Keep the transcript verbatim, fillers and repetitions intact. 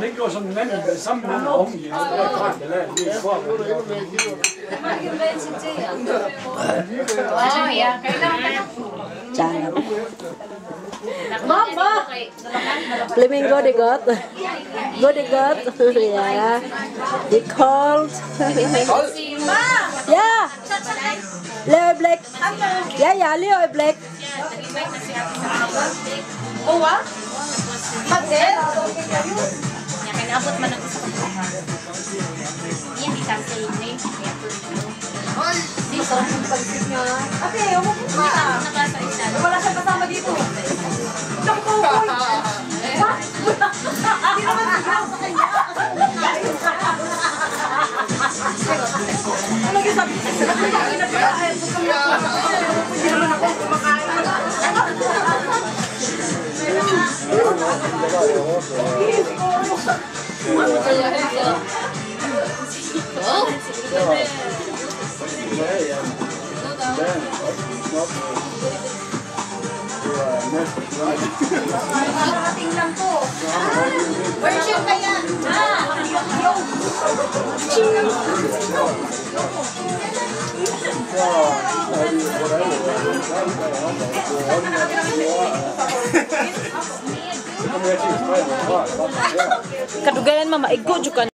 ikke går som en mand, men sammen med en unge, det er klart, det er lige for. Oh, ya. Jangan. Mama. Flaming go de got. Go de got. Ya. They called. Ya. Leo Black. Ya, ya, Leo Black. Oh, what? Bakit? Yan, kinaabot man ako sa kapatid. Yan, di kasi yun eh. Dito, ang pag-isip niya. Ate, umap mo pa. Wala siyang kasama dito. Siyang cowboy. What? Hindi naman naglaw sa kanya. Ano yung sabi? Sabi na pala, ayaw ko kami. Hindi naman ako kumakain. Nakarating lang po. Worship kaya. Kadugayan mama, igo juga.